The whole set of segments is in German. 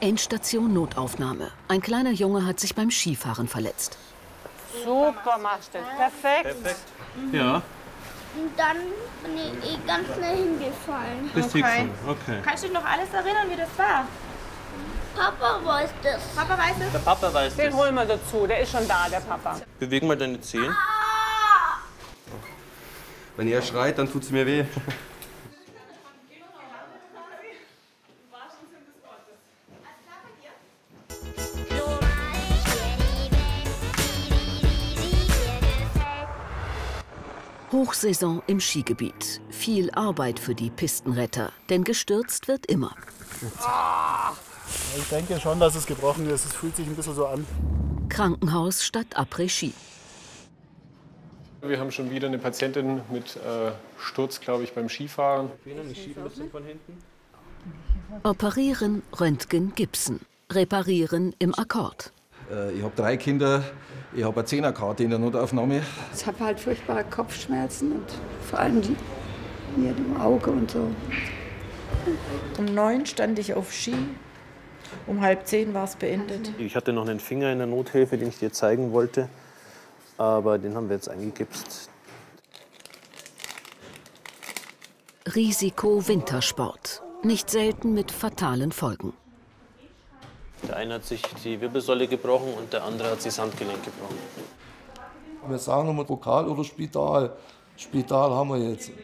Endstation Notaufnahme. Ein kleiner Junge hat sich beim Skifahren verletzt. Super machst du das. Perfekt. Perfekt. Ja. Und dann bin ich ganz schnell hingefallen. Okay. Okay. Kannst du dich noch alles erinnern, wie das war? Papa weiß das. Papa weiß es? Der Papa weiß Den das. holen wir dazu. Der ist schon da, der Papa. Bewegen wir deine Zehen. Wenn er schreit, dann tut's mir weh. Hochsaison im Skigebiet. Viel Arbeit für die Pistenretter, denn gestürzt wird immer. Ich denke schon, dass es gebrochen ist. Es fühlt sich ein bisschen so an. Krankenhaus statt Après-Ski. Wir haben schon wieder eine Patientin mit Sturz, glaube ich, beim Skifahren. Operieren, Röntgen, Gipsen. Reparieren im Akkord. Ich habe 3 Kinder, ich habe eine 10er-Karte in der Notaufnahme. Ich habe halt furchtbare Kopfschmerzen und vor allem die hier im Auge und so. Um 9 stand ich auf Ski, um 9:30 war es beendet. Ich hatte noch einen Finger in der Nothilfe, den ich dir zeigen wollte. Aber den haben wir jetzt eingegipst. Risiko Wintersport. Nicht selten mit fatalen Folgen. Der eine hat sich die Wirbelsäule gebrochen und der andere hat sich das Handgelenk gebrochen. Wir sagen immer Pokal oder Spital. Spital haben wir jetzt.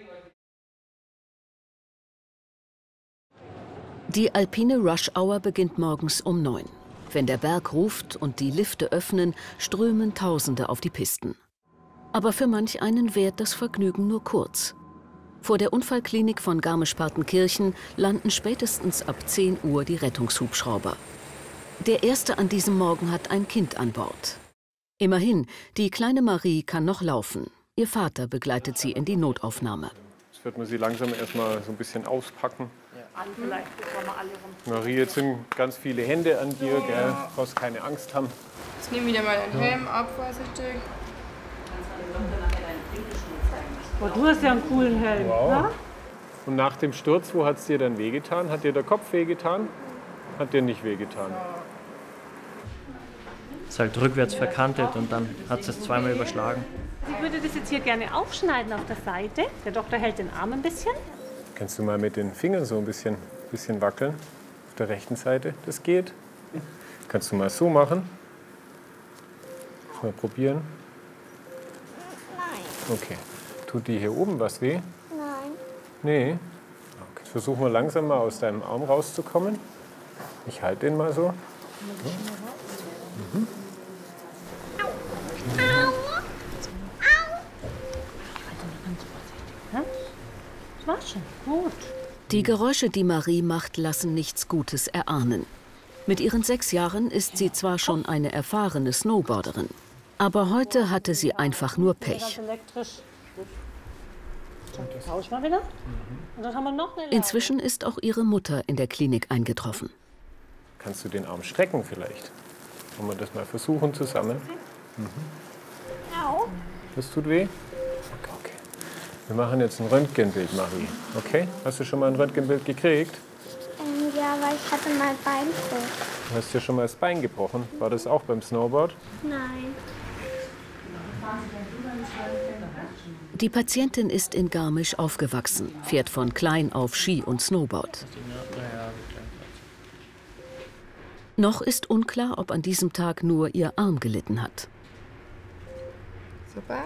Die alpine Rush-Hour beginnt morgens um 9. Wenn der Berg ruft und die Lifte öffnen, strömen Tausende auf die Pisten. Aber für manch einen währt das Vergnügen nur kurz. Vor der Unfallklinik von Garmisch-Partenkirchen landen spätestens ab 10 Uhr die Rettungshubschrauber. Der erste an diesem Morgen hat ein Kind an Bord. Immerhin, die kleine Marie kann noch laufen. Ihr Vater begleitet sie in die Notaufnahme. Jetzt wird man sie langsam erstmal so ein bisschen auspacken. Marie, jetzt sind ganz viele Hände an dir, gell? Du brauchst keine Angst haben. Ich nehme wieder mal den Helm ab, vorsichtig. Oh, du hast ja einen coolen Helm. Wow. Ja? Und nach dem Sturz, wo hat es dir dann wehgetan? Hat dir der Kopf wehgetan? Hat dir nicht wehgetan? Ist halt rückwärts verkantet und dann hat es zweimal überschlagen. Ich würde das jetzt hier gerne aufschneiden auf der Seite. Der Doktor hält den Arm ein bisschen. Kannst du mal mit den Fingern so ein bisschen wackeln? Auf der rechten Seite, das geht. Kannst du mal so machen? Mal probieren. Nein. Okay. Tut dir hier oben was weh? Nein. Nee. Okay. Versuch mal langsam mal aus deinem Arm rauszukommen. Ich halte den mal so. Mhm. Das war schon gut. Die Geräusche, die Marie macht, lassen nichts Gutes erahnen. Mit ihren 6 Jahren ist sie zwar schon eine erfahrene Snowboarderin, aber heute hatte sie einfach nur Pech. Tausch mal wieder. Und dann haben wir noch eine. Inzwischen ist auch ihre Mutter in der Klinik eingetroffen. Kannst du den Arm strecken vielleicht? Wollen wir das mal versuchen zusammen? Mhm. Das tut weh? Okay. Wir machen jetzt ein Röntgenbild, Marie. Okay? Hast du schon mal ein Röntgenbild gekriegt? Ja, weil ich hatte mein Bein gebrochen. Du hast dir schon mal das Bein gebrochen. War das auch beim Snowboard? Nein. Die Patientin ist in Garmisch aufgewachsen, fährt von klein auf Ski und Snowboard. Noch ist unklar, ob an diesem Tag nur ihr Arm gelitten hat. Super.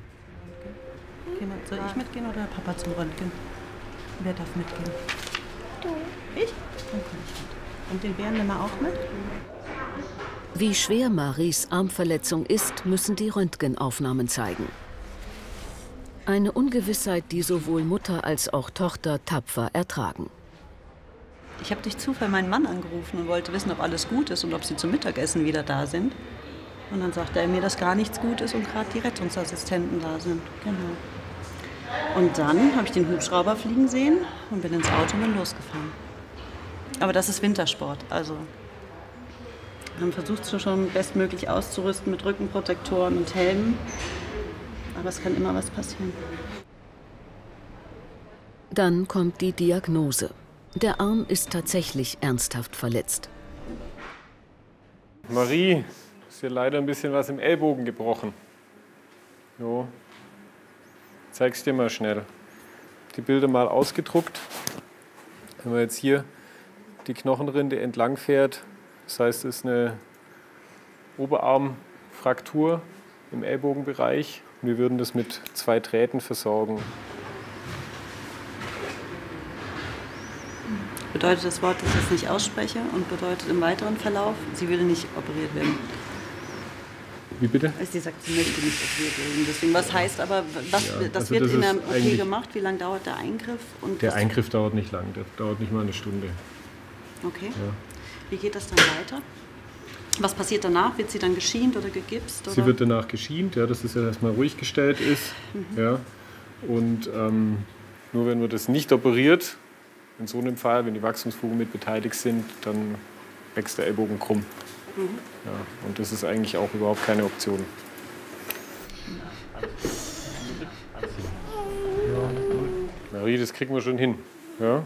Soll ich mitgehen oder Papa zum Röntgen? Wer darf mitgehen? Du. Ich? Dann komm ich mit. Und den Bären nehmen wir auch mit? Wie schwer Maries Armverletzung ist, müssen die Röntgenaufnahmen zeigen. Eine Ungewissheit, die sowohl Mutter als auch Tochter tapfer ertragen. Ich habe durch Zufall meinen Mann angerufen und wollte wissen, ob alles gut ist und ob sie zum Mittagessen wieder da sind. Und dann sagte er mir, dass gar nichts gut ist und gerade die Rettungsassistenten da sind. Genau. Und dann habe ich den Hubschrauber fliegen sehen und bin ins Auto und bin losgefahren. Aber das ist Wintersport. Also wir haben versucht, es schon bestmöglich auszurüsten mit Rückenprotektoren und Helmen. Aber es kann immer was passieren. Dann kommt die Diagnose. Der Arm ist tatsächlich ernsthaft verletzt. Marie, ist dir leider ein bisschen was im Ellbogen gebrochen. Jo. Zeig's dir mal schnell. Die Bilder mal ausgedruckt. Wenn man jetzt hier die Knochenrinde entlang fährt, das heißt, es ist eine Oberarmfraktur im Ellbogenbereich. Und wir würden das mit 2 Drähten versorgen. Bedeutet das Wort, dass ich es nicht ausspreche und bedeutet im weiteren Verlauf, sie würde nicht operiert werden? Wie bitte? Sie sagt, sie möchte nicht operiert werden. Deswegen, was heißt aber, was, Ja, das also wird das in der ist OP eigentlich- gemacht? Wie lange dauert der Eingriff? Und Der Eingriff dauert nicht lang, der dauert nicht mal eine Stunde. Okay. Ja. Wie geht das dann weiter? Was passiert danach? Wird sie dann geschient oder gegipst? Oder? Sie wird danach geschient, ja, dass es ja erstmal ruhig gestellt ist. Ja. Und nur wenn man das nicht operiert, in so einem Fall, wenn die Wachstumsfugen mit beteiligt sind, dann wächst der Ellbogen krumm. Ja, und das ist eigentlich auch überhaupt keine Option. Marie, das kriegen wir schon hin. Ja?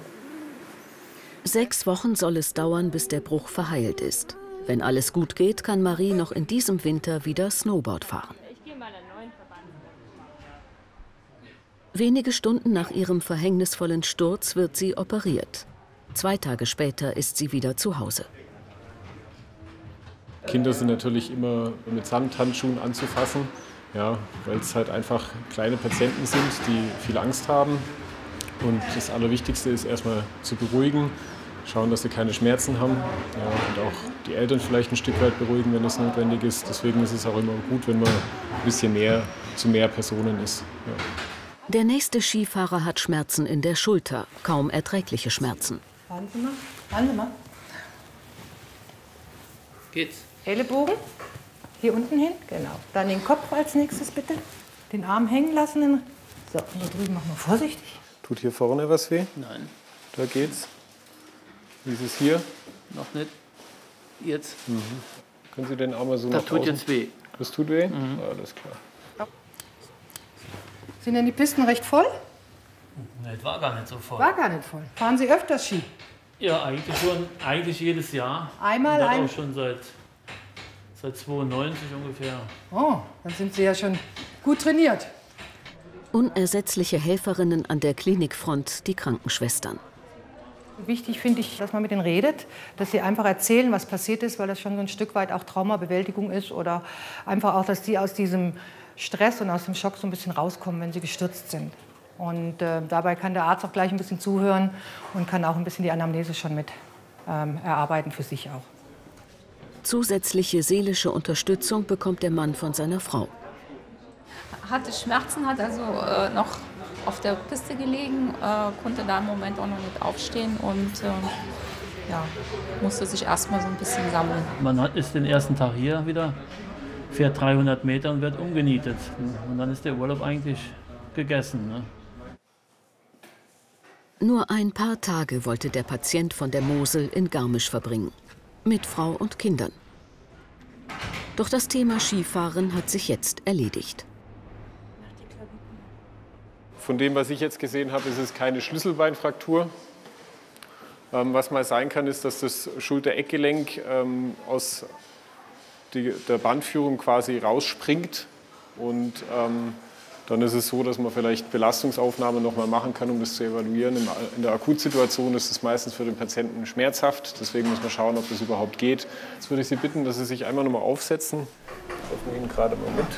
6 Wochen soll es dauern, bis der Bruch verheilt ist. Wenn alles gut geht, kann Marie noch in diesem Winter wieder Snowboard fahren. Wenige Stunden nach ihrem verhängnisvollen Sturz wird sie operiert. 2 Tage später ist sie wieder zu Hause. Kinder sind natürlich immer mit Samthandschuhen anzufassen, ja, weil es halt einfach kleine Patienten sind, die viel Angst haben. Und das Allerwichtigste ist erstmal zu beruhigen, schauen, dass sie keine Schmerzen haben, ja, und auch die Eltern vielleicht ein Stück weit beruhigen, wenn das notwendig ist. Deswegen ist es auch immer gut, wenn man ein bisschen mehr zu mehr Personen ist. Ja. Der nächste Skifahrer hat Schmerzen in der Schulter, kaum erträgliche Schmerzen. Warten Sie mal. Warten Sie mal. Geht's? Ellenbogen. Hier unten hin. Genau. Dann den Kopf als nächstes bitte. Den Arm hängen lassen. So, und hier drüben machen wir vorsichtig. Tut hier vorne was weh? Nein. Da geht's. Wie ist es hier? Noch nicht. Jetzt. Können Sie den Arm mal so Das nach tut außen? jetzt weh. Das tut weh? Alles klar. Sind denn die Pisten recht voll? Das war gar nicht so voll. War gar nicht voll. Fahren Sie öfters Ski? Ja, eigentlich schon. Eigentlich jedes Jahr. Einmal Und das ein- auch schon seit 92 ungefähr. Oh, dann sind Sie ja schon gut trainiert. Unersetzliche Helferinnen an der Klinikfront, die Krankenschwestern. Wichtig finde ich, dass man mit denen redet, dass sie einfach erzählen, was passiert ist, weil das schon so ein Stück weit auch Traumabewältigung ist oder einfach auch, dass die aus diesem Stress und aus dem Schock so ein bisschen rauskommen, wenn sie gestürzt sind. Und dabei kann der Arzt auch gleich ein bisschen zuhören und kann auch ein bisschen die Anamnese schon mit erarbeiten für sich auch. Zusätzliche seelische Unterstützung bekommt der Mann von seiner Frau. Hatte Schmerzen, hat also noch auf der Piste gelegen, konnte da im Moment auch noch nicht aufstehen und ja, musste sich erstmal so ein bisschen sammeln. Man ist den ersten Tag hier wieder, fährt 300 Meter und wird umgenietet. Und dann ist der Urlaub eigentlich gegessen. Ne? Nur ein paar Tage wollte der Patient von der Mosel in Garmisch verbringen. Mit Frau und Kindern. Doch das Thema Skifahren hat sich jetzt erledigt. Von dem, was ich jetzt gesehen habe, ist es keine Schlüsselbeinfraktur. Was mal sein kann, ist, dass das Schulter-Eckgelenk aus der Bandführung quasi rausspringt. Und dann ist es so, dass man vielleicht Belastungsaufnahmen noch mal machen kann, um das zu evaluieren. In der Akutsituation ist es meistens für den Patienten schmerzhaft. Deswegen muss man schauen, ob das überhaupt geht. Jetzt würde ich Sie bitten, dass Sie sich einmal noch mal aufsetzen. Ich helfe Ihnen gerade mal mit.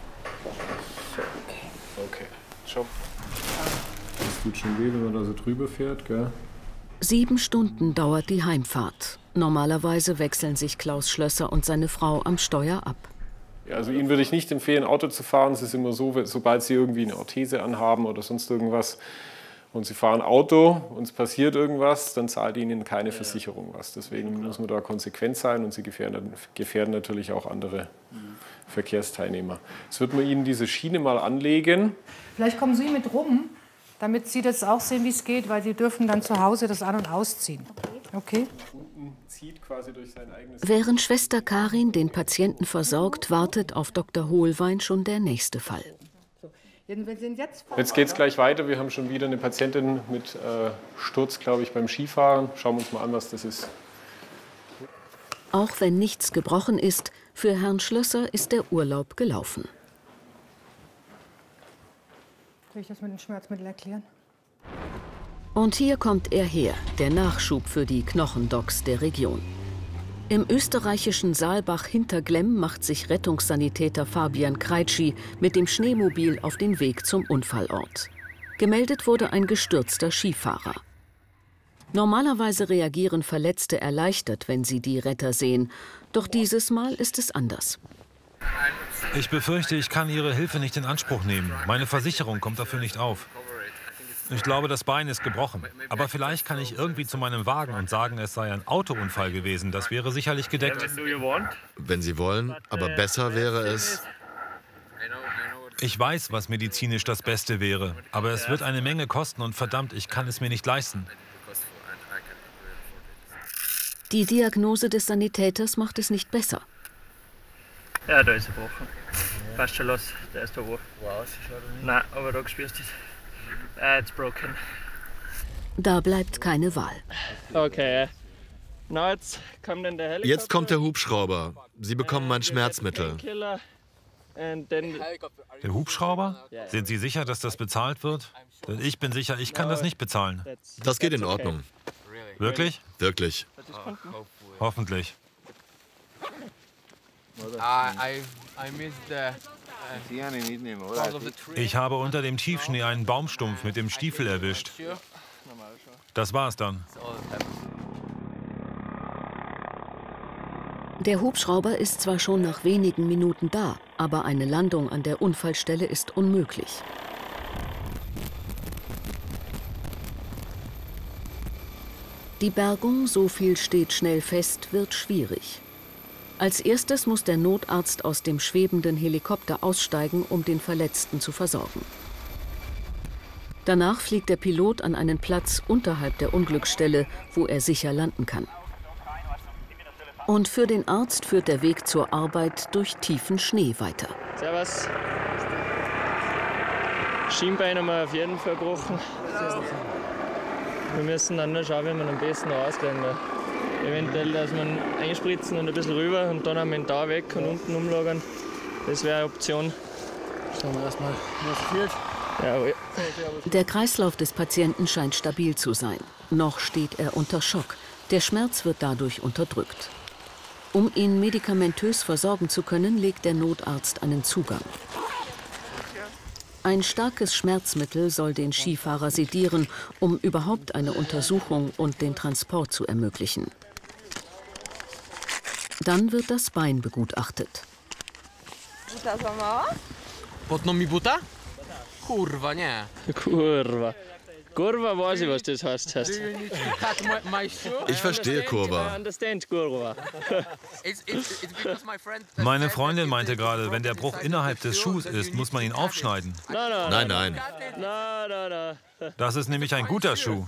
Okay, schau. Das tut schon weh, wenn man da so drüber fährt, gell? 7 Stunden dauert die Heimfahrt. Normalerweise wechseln sich Klaus Schlösser und seine Frau am Steuer ab. Ja, also Ihnen würde ich nicht empfehlen, Auto zu fahren. Es ist immer so, sobald Sie irgendwie eine Orthese anhaben oder sonst irgendwas und Sie fahren Auto und es passiert irgendwas, dann zahlt Ihnen keine Versicherung was. Deswegen muss man da konsequent sein und Sie gefährden natürlich auch andere Verkehrsteilnehmer. Jetzt wird man Ihnen diese Schiene mal anlegen. Vielleicht kommen Sie mit rum, damit Sie das auch sehen, wie es geht, weil Sie dürfen dann zu Hause das an- und ausziehen. Okay? Zieht quasi durch sein eigenes Während Schwester Karin den Patienten versorgt, wartet auf Dr. Hohlwein schon der nächste Fall. Jetzt geht es gleich weiter. Wir haben schon wieder eine Patientin mit Sturz, glaube ich, beim Skifahren. Schauen wir uns mal an, was das ist. Auch wenn nichts gebrochen ist, für Herrn Schlösser ist der Urlaub gelaufen. Soll ich das mit dem Schmerzmittel erklären? Und hier kommt er her, der Nachschub für die Knochendocks der Region. Im österreichischen Saalbach hinter Glemm macht sich Rettungssanitäter Fabian Kreitschi mit dem Schneemobil auf den Weg zum Unfallort. Gemeldet wurde ein gestürzter Skifahrer. Normalerweise reagieren Verletzte erleichtert, wenn sie die Retter sehen. Doch dieses Mal ist es anders. Ich befürchte, ich kann Ihre Hilfe nicht in Anspruch nehmen. Meine Versicherung kommt dafür nicht auf. Ich glaube, das Bein ist gebrochen. Aber vielleicht kann ich irgendwie zu meinem Wagen und sagen, es sei ein Autounfall gewesen. Das wäre sicherlich gedeckt. Wenn Sie wollen, aber besser wäre es... Ich weiß, was medizinisch das Beste wäre. Aber es wird eine Menge kosten und verdammt, ich kann es mir nicht leisten. Die Diagnose des Sanitäters macht es nicht besser. Ja, da ist er gebrochen. Passt schon los, der ist da wo. Nein, aber da spürst du es. It's broken. Da bleibt keine Wahl. Okay, jetzt kommt der Hubschrauber. Sie bekommen mein Schmerzmittel. Der Hubschrauber? Sind Sie sicher, dass das bezahlt wird? Denn ich bin sicher, ich kann das nicht bezahlen. Das geht in Ordnung. Wirklich? Wirklich. Hoffentlich. Ich habe unter dem Tiefschnee einen Baumstumpf mit dem Stiefel erwischt. Das war's dann. Der Hubschrauber ist zwar schon nach wenigen Minuten da, aber eine Landung an der Unfallstelle ist unmöglich. Die Bergung, so viel steht schnell fest, wird schwierig. Als erstes muss der Notarzt aus dem schwebenden Helikopter aussteigen, um den Verletzten zu versorgen. Danach fliegt der Pilot an einen Platz unterhalb der Unglücksstelle, wo er sicher landen kann. Und für den Arzt führt der Weg zur Arbeit durch tiefen Schnee weiter. Servus. Schienbein haben wir auf jeden Fall gebrochen. Wir müssen dann nur schauen, wie wir am besten rauskriegen. Eventuell, dass wir einspritzen und ein bisschen rüber und dann haben wir ihn da weg und unten umlagern. Das wäre eine Option. Schauen wir erstmal, was fehlt. Jawohl. Der Kreislauf des Patienten scheint stabil zu sein. Noch steht er unter Schock. Der Schmerz wird dadurch unterdrückt. Um ihn medikamentös versorgen zu können, legt der Notarzt einen Zugang. Ein starkes Schmerzmittel soll den Skifahrer sedieren, um überhaupt eine Untersuchung und den Transport zu ermöglichen. Dann wird das Bein begutachtet. Kurwa, nie. Kurwa. Kurwa weiß ich, was das heißt. Ich verstehe Kurva. Meine Freundin meinte gerade, wenn der Bruch innerhalb des Schuhs ist, muss man ihn aufschneiden. Nein, nein. Das ist nämlich ein guter Schuh.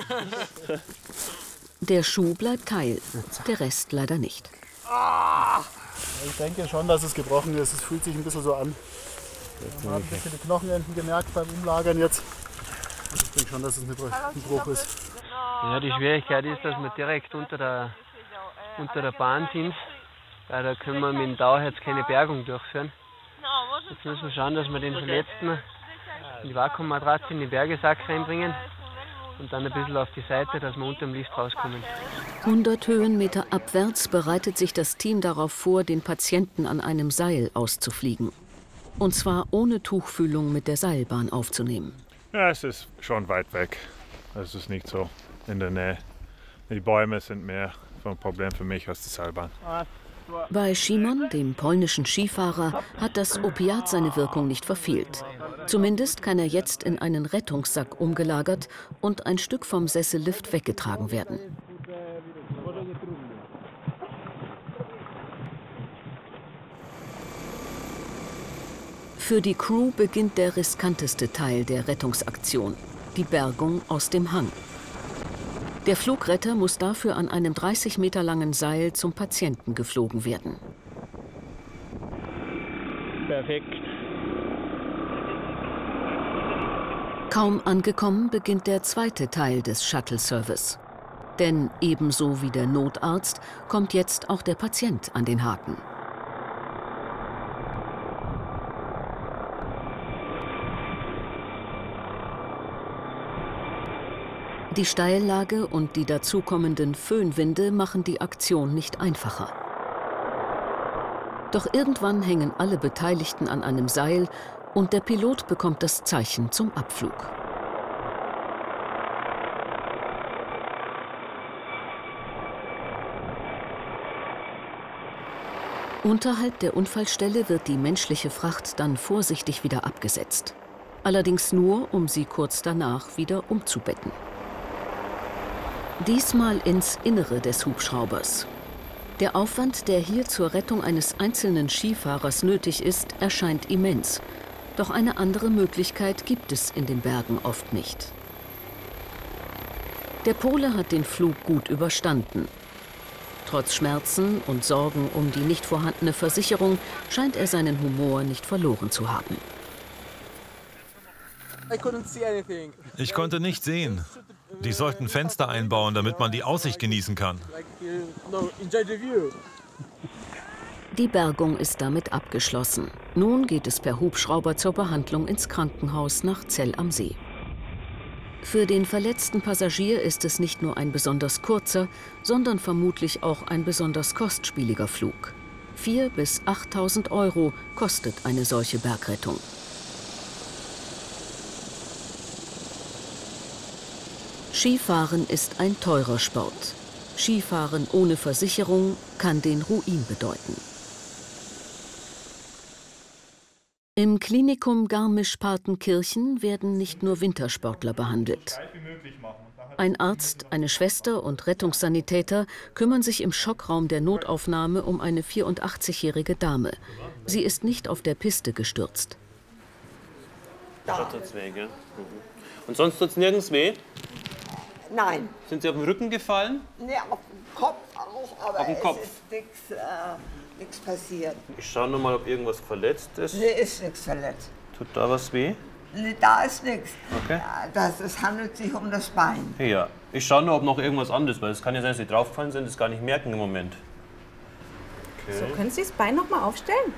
Der Schuh bleibt heil, der Rest leider nicht. Ich denke schon, dass es gebrochen ist. Es fühlt sich ein bisschen so an. Man hat ein bisschen die Knochenenden gemerkt beim Umlagern jetzt. Ich denke schon, dass es ein Bruch ist. Ja, die Schwierigkeit ist, dass wir direkt unter der Bahn sind. Weil da können wir mit dem Dauerherz keine Bergung durchführen. Jetzt müssen wir schauen, dass wir den Verletzten in die Vakuummatratze in den Bergesack reinbringen und dann ein bisschen auf die Seite, dass wir unter dem Lift rauskommen. 100 Höhenmeter abwärts bereitet sich das Team darauf vor, den Patienten an einem Seil auszufliegen. Und zwar ohne Tuchfühlung mit der Seilbahn aufzunehmen. Ja, es ist schon weit weg. Es ist nicht so in der Nähe. Die Bäume sind mehr ein Problem für mich als die Seilbahn. Bei Szymon, dem polnischen Skifahrer, hat das Opiat seine Wirkung nicht verfehlt. Zumindest kann er jetzt in einen Rettungssack umgelagert und ein Stück vom Sessellift weggetragen werden. Für die Crew beginnt der riskanteste Teil der Rettungsaktion, die Bergung aus dem Hang. Der Flugretter muss dafür an einem 30 Meter langen Seil zum Patienten geflogen werden. Perfekt. Kaum angekommen beginnt der zweite Teil des Shuttle-Service. Denn ebenso wie der Notarzt kommt jetzt auch der Patient an den Haken. Die Steillage und die dazukommenden Föhnwinde machen die Aktion nicht einfacher. Doch irgendwann hängen alle Beteiligten an einem Seil und der Pilot bekommt das Zeichen zum Abflug. Unterhalb der Unfallstelle wird die menschliche Fracht dann vorsichtig wieder abgesetzt. Allerdings nur, um sie kurz danach wieder umzubetten. Diesmal ins Innere des Hubschraubers. Der Aufwand, der hier zur Rettung eines einzelnen Skifahrers nötig ist, erscheint immens. Doch eine andere Möglichkeit gibt es in den Bergen oft nicht. Der Pole hat den Flug gut überstanden. Trotz Schmerzen und Sorgen um die nicht vorhandene Versicherung scheint er seinen Humor nicht verloren zu haben. Ich konnte nicht sehen. Die sollten Fenster einbauen, damit man die Aussicht genießen kann. Die Bergung ist damit abgeschlossen. Nun geht es per Hubschrauber zur Behandlung ins Krankenhaus nach Zell am See. Für den verletzten Passagier ist es nicht nur ein besonders kurzer, sondern vermutlich auch ein besonders kostspieliger Flug. 4.000 bis 8.000 € kostet eine solche Bergrettung. Skifahren ist ein teurer Sport. Skifahren ohne Versicherung kann den Ruin bedeuten. Im Klinikum Garmisch-Partenkirchen werden nicht nur Wintersportler behandelt. Ein Arzt, eine Schwester und Rettungssanitäter kümmern sich im Schockraum der Notaufnahme um eine 84-jährige Dame. Sie ist nicht auf der Piste gestürzt. Da tut's weh, gell? Und sonst tut's nirgends weh? Nein. Sind Sie auf den Rücken gefallen? Nee, auf den Kopf auch, aber es ist nichts passiert. Ich schaue nur mal, ob irgendwas verletzt ist. Nee, ist nichts verletzt. Tut da was weh? Nee, da ist nichts. Okay. Es handelt sich um das Bein. Ja, ich schaue nur, ob noch irgendwas anderes, weil es kann ja sein, dass Sie draufgefallen sind, das gar nicht merken im Moment. Okay. So, können Sie das Bein noch mal aufstellen?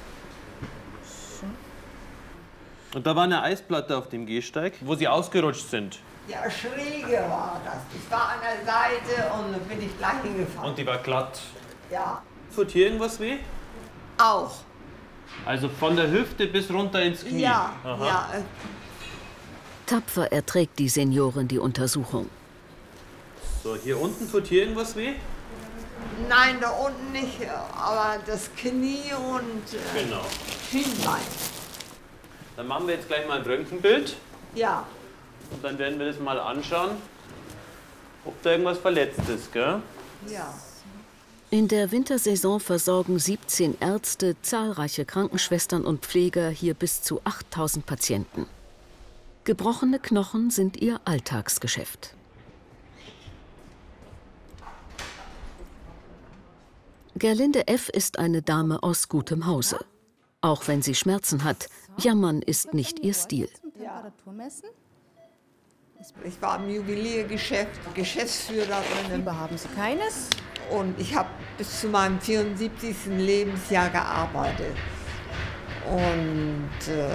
Und da war eine Eisplatte auf dem Gehsteig, wo Sie ausgerutscht sind. Ja, schräge war das. Ich war an der Seite und dann bin ich gleich hingefallen. Und die war glatt. Ja. Tut hier irgendwas weh? Auch. Also von der Hüfte bis runter ins Knie? Ja, aha. ja. Tapfer erträgt die Seniorin die Untersuchung. So, hier unten tut hier irgendwas weh? Nein, da unten nicht, aber das Knie und Genau. Schienbein. Dann machen wir jetzt gleich mal ein Röntgenbild. Ja. Und dann werden wir das mal anschauen, ob da irgendwas verletzt ist, gell? Ja. In der Wintersaison versorgen 17 Ärzte, zahlreiche Krankenschwestern und Pfleger hier bis zu 8.000 Patienten. Gebrochene Knochen sind ihr Alltagsgeschäft. Gerlinde F. ist eine Dame aus gutem Hause. Auch wenn sie Schmerzen hat, jammern ist nicht ihr Stil. Ich war im Juweliergeschäft, Geschäftsführerin. Lieber haben Sie keines? Und ich habe bis zu meinem 74. Lebensjahr gearbeitet. Und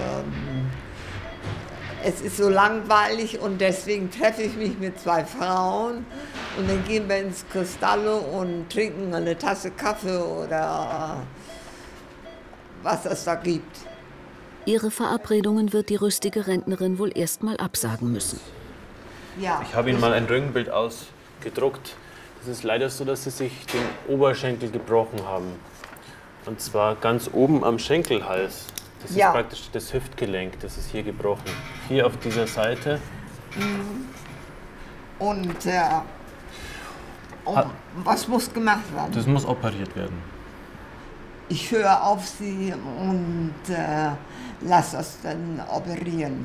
es ist so langweilig und deswegen treffe ich mich mit 2 Frauen und dann gehen wir ins Cristallo und trinken eine Tasse Kaffee oder was es da gibt. Ihre Verabredungen wird die rüstige Rentnerin wohl erst mal absagen müssen. Ja. Ich habe Ihnen mal ein Röntgenbild ausgedruckt. Es ist leider so, dass Sie sich den Oberschenkel gebrochen haben. Und zwar ganz oben am Schenkelhals. Das ist praktisch das Hüftgelenk, das ist hier gebrochen. Hier auf dieser Seite. Und was muss gemacht werden? Das muss operiert werden. Ich höre auf Sie und lasse das dann operieren.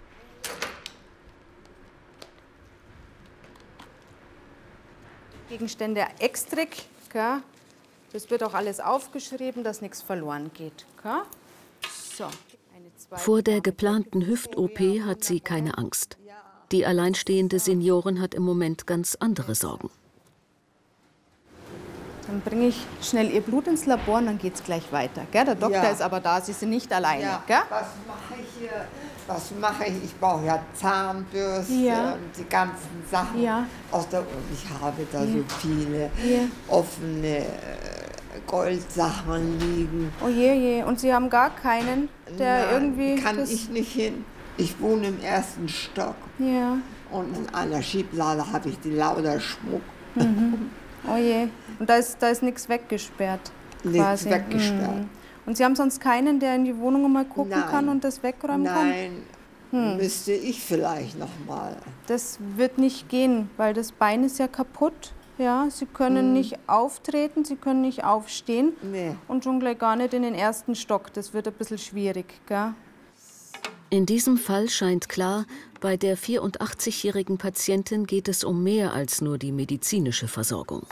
Gegenstände extrig, gell? Das wird auch alles aufgeschrieben, dass nichts verloren geht. Gell? So, Vor der geplanten Hüft-OP hat sie keine Angst. Die alleinstehende Seniorin hat im Moment ganz andere Sorgen. Dann bringe ich schnell Ihr Blut ins Labor und dann geht es gleich weiter. Gell? Der Doktor ist aber da, Sie sind nicht alleine. Ja. Gell? Was mache ich hier? Was mache ich? Ich brauche ja Zahnbürste und die ganzen Sachen aus der ich habe da so viele offene Goldsachen liegen. Oh je. Und Sie haben gar keinen, der Nein, irgendwie... kann ich nicht hin. Ich wohne im 1. Stock. Ja. Und in einer Schieblade habe ich die lauter Schmuck. Mhm. Oh je. Und da ist nichts weggesperrt? Nichts weggesperrt. Mhm. Und Sie haben sonst keinen, der in die Wohnung mal gucken kann und das wegräumen kann? Nein, müsste ich vielleicht noch mal. Das wird nicht gehen, weil das Bein ist ja kaputt. Ja, Sie können nicht auftreten, Sie können nicht aufstehen und schon gleich gar nicht in den 1. Stock. Das wird ein bisschen schwierig, gell? In diesem Fall scheint klar, bei der 84-jährigen Patientin geht es um mehr als nur die medizinische Versorgung.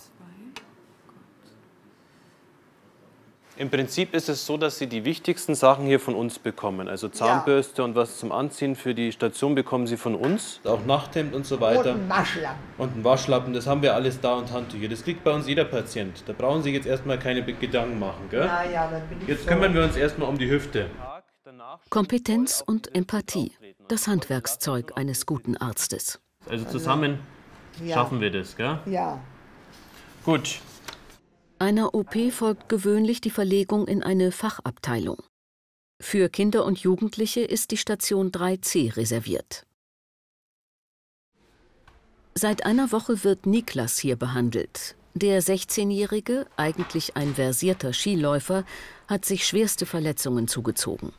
Im Prinzip ist es so, dass Sie die wichtigsten Sachen hier von uns bekommen. Also Zahnbürste und was zum Anziehen für die Station bekommen Sie von uns. Auch Nachthemd und so weiter. Und ein Waschlappen. Und ein Waschlappen, das haben wir alles da und Handtücher. Das kriegt bei uns jeder Patient. Da brauchen Sie jetzt erstmal keine Gedanken machen. Gell? Dann bin ich jetzt kümmern wir uns erstmal um die Hüfte. Kompetenz und Empathie, das Handwerkszeug eines guten Arztes. Also zusammen schaffen wir das, gell? Ja. Gut. Einer OP folgt gewöhnlich die Verlegung in eine Fachabteilung. Für Kinder und Jugendliche ist die Station 3C reserviert. Seit einer Woche wird Niklas hier behandelt. Der 16-Jährige, eigentlich ein versierter Skiläufer, hat sich schwerste Verletzungen zugezogen.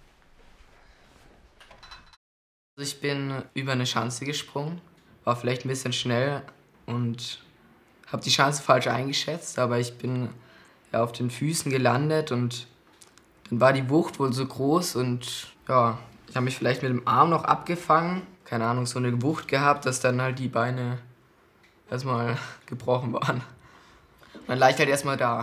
Ich bin über eine Schanze gesprungen, war vielleicht ein bisschen schnell und habe die Schanze falsch eingeschätzt, aber ich bin auf den Füßen gelandet und dann war die Wucht wohl so groß und ich habe mich vielleicht mit dem Arm noch abgefangen, keine Ahnung, so eine Wucht gehabt, dass dann halt die Beine erstmal gebrochen waren. Man lag halt erstmal da.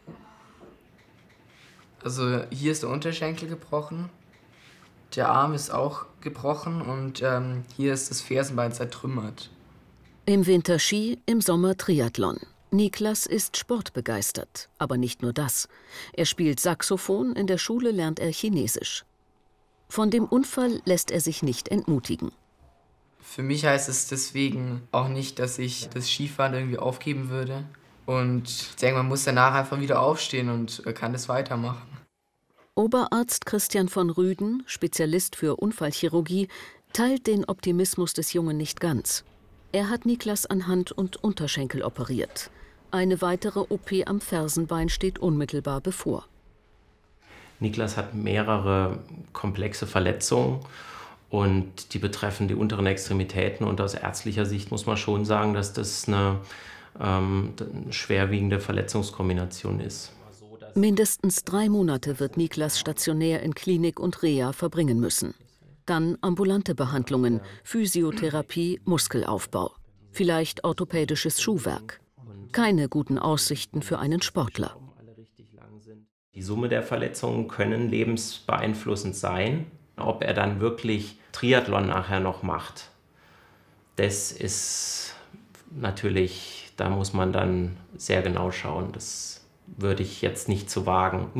Also hier ist der Unterschenkel gebrochen, der Arm ist auch gebrochen und hier ist das Fersenbein zertrümmert. Im Winter Ski, im Sommer Triathlon. Niklas ist sportbegeistert, aber nicht nur das. Er spielt Saxophon, in der Schule lernt er Chinesisch. Von dem Unfall lässt er sich nicht entmutigen. Für mich heißt es deswegen auch nicht, dass ich das Skifahren irgendwie aufgeben würde. Und ich denke, man muss danach einfach wieder aufstehen und kann das weitermachen. Oberarzt Christian von Rüden, Spezialist für Unfallchirurgie, teilt den Optimismus des Jungen nicht ganz. Er hat Niklas an Hand und Unterschenkel operiert. Eine weitere OP am Fersenbein steht unmittelbar bevor. Niklas hat mehrere komplexe Verletzungen und die betreffen die unteren Extremitäten. Und aus ärztlicher Sicht muss man schon sagen, dass das eine schwerwiegende Verletzungskombination ist. Mindestens 3 Monate wird Niklas stationär in Klinik und Reha verbringen müssen. Dann ambulante Behandlungen, Physiotherapie, Muskelaufbau, vielleicht orthopädisches Schuhwerk. Keine guten Aussichten für einen Sportler. Die Summe der Verletzungen können lebensbeeinflussend sein. Ob er dann wirklich Triathlon nachher noch macht, das ist natürlich, da muss man dann sehr genau schauen. Das würde ich jetzt nicht wagen,